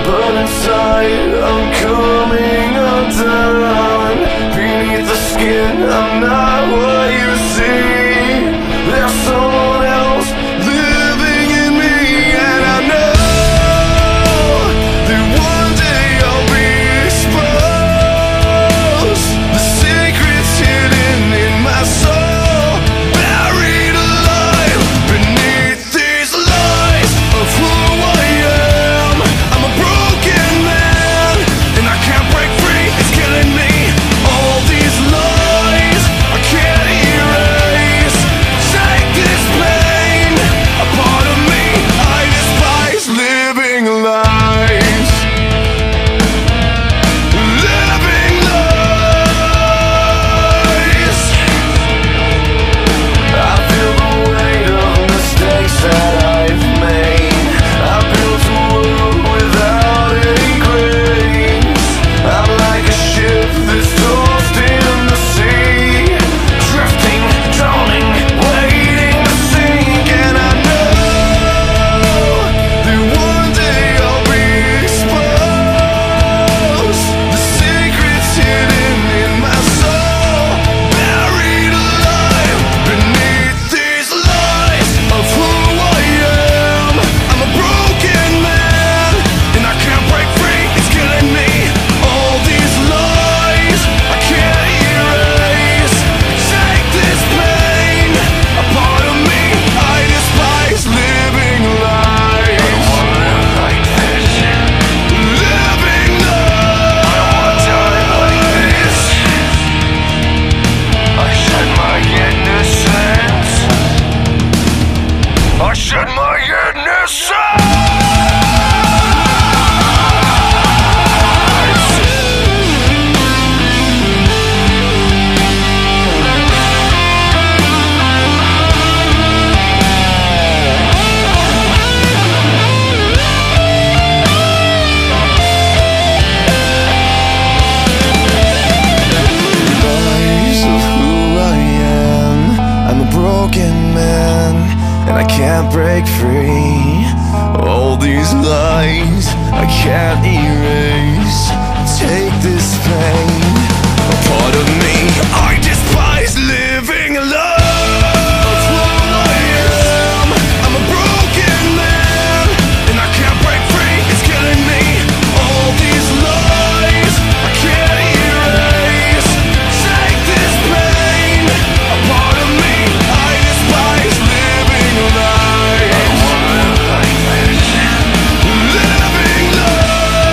but inside I'm coming undone. Beneath the skin, I'm not what you see. There's someone else living in me, and I know that one day I'll be exposed. The secret's hidden in my soul, buried alive beneath these lies of who I am. I'm a broken man, and I can't break free. It's killing me. All these lies I can't erase. Take this pain, a part of me I despise. Living lies, living lies. I feel the weight of mistakes that I've made. I built a world without any grace. I'm like a ship that's tossed in the sea, drifting, drowning, waiting to sink. And I know that one day I'll be exposed. The secret's hidden in my soul, buried alive beneath these lies of who I am. I'm a broken man, and I can't break free. It's killing me. All these lies I can't erase. Take this pain, a part of me I despise. Living lies, I don't wanna live like this. Living lies, I don't wanna die like this. I shed my innocence. I shed my innocence. Lies of who I am. I'm a broken man, and I can't break free. All these lies I can't erase. Take this pain, a part of me I despise. Living love, who I am. I'm a broken man, and I can't break free. It's killing me. All these lies I can't erase. Take this pain, a part of me I despise. Living lies, I don't wanna live like this. Living lies.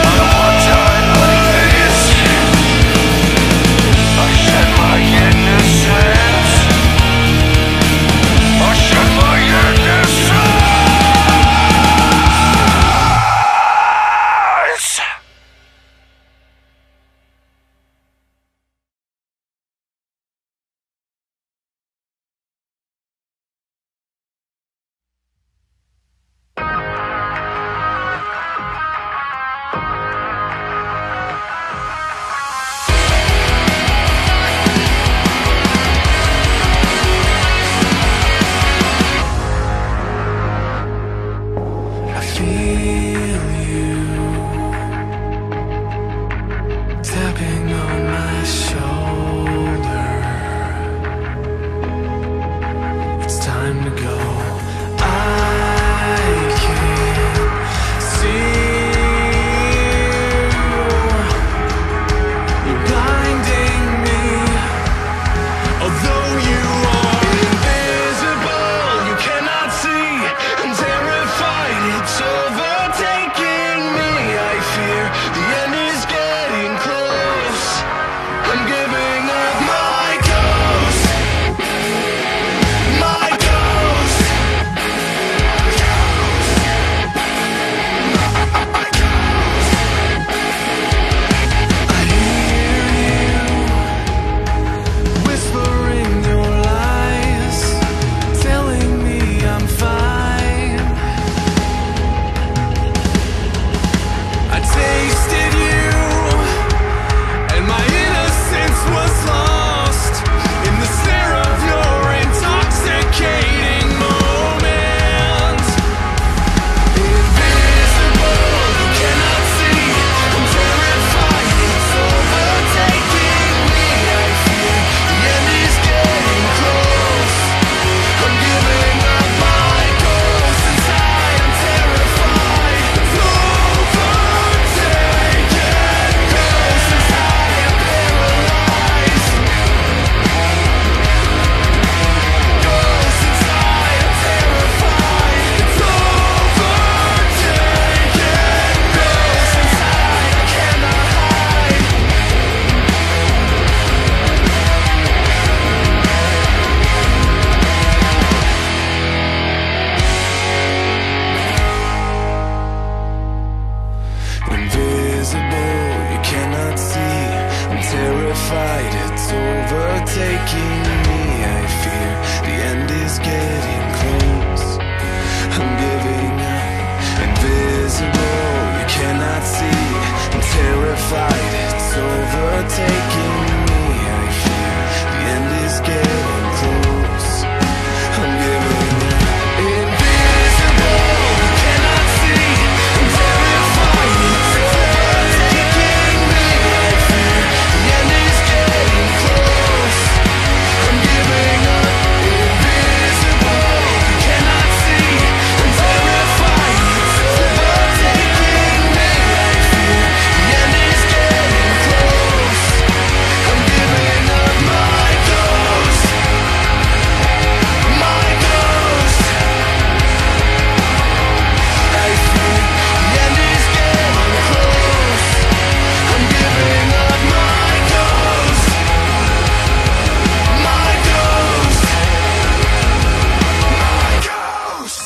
overtaking me. I fear the end is getting close. I'm giving up, invisible, you cannot see. I'm terrified, it's overtaking me. I fear the end is getting close. I'm giving up, invisible, you cannot see. I'm terrified, it's overtaking me. I fear the end is getting close. I'm giving up, invisible, you cannot see. I'm terrified, it's overtaking me. I fear the end is getting close. I'm giving up my ghost, my ghost. I fear the end is getting close. I'm giving up my ghost, my ghost, my ghost.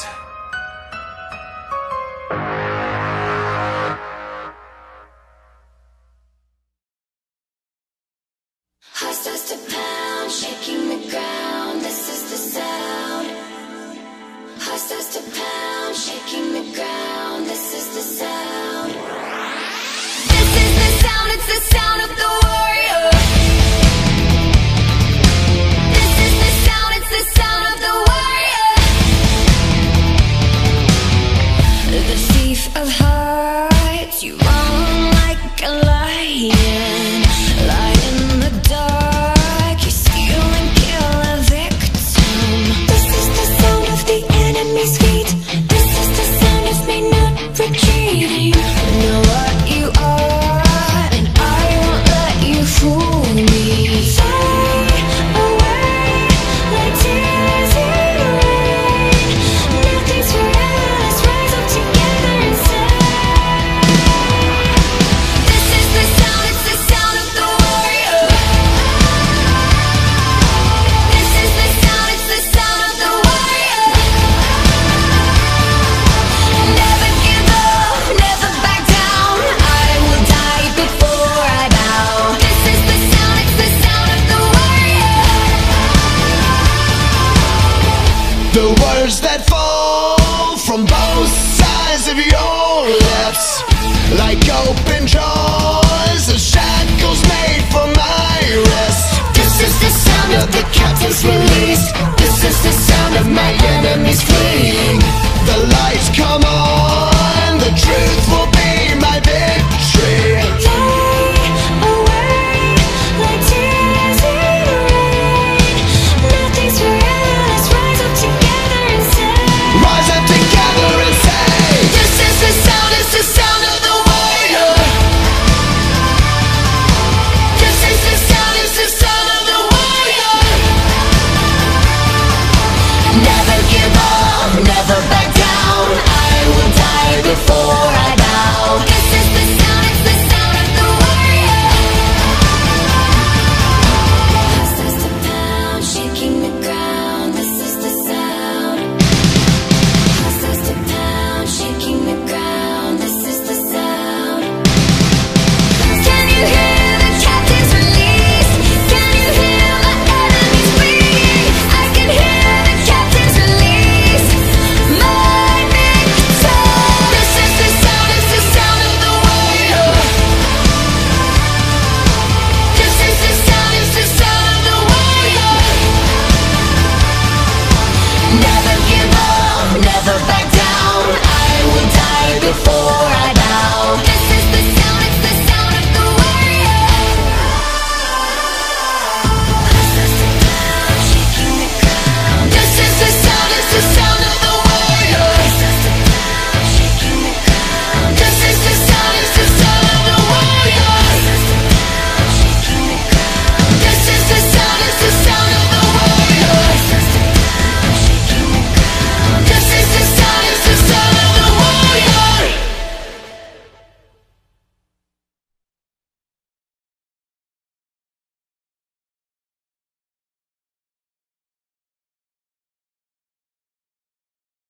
Heart starts to pound, shaking the ground. This is the sound. Heart starts to pound, shaking the ground. This is the sound. This is the sound. It's the sound of the warrior. This is the sound. It's the sound of the warrior. The thief of hearts, you run like a lion. Lie in the dark, you steal and kill a victim. This is the sound of the enemy's feet. This is the sound of me not retreating. Know what you are, and I won't let you fool me. Fly away like tears in the rain. Nothing's forever, let's rise up together and say, this is the sound, it's the sound of the warrior. This is the sound, it's the sound of the warrior. Never give up, never back down. I will die before I bow. This is the sound, it's the sound of the warrior. The words that fall from both sides of your lips, like open jaws, the shackles made for my wrist. This is the sound of the captives released. This is the sound of my enemies fleeing. The lights come